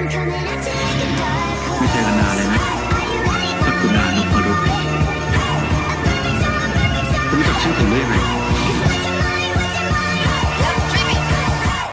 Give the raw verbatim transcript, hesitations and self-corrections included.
ไม่เจอกันนานเลยนะพักคุณานพรุษคุณรู้จักชื่อผมได้ยังไง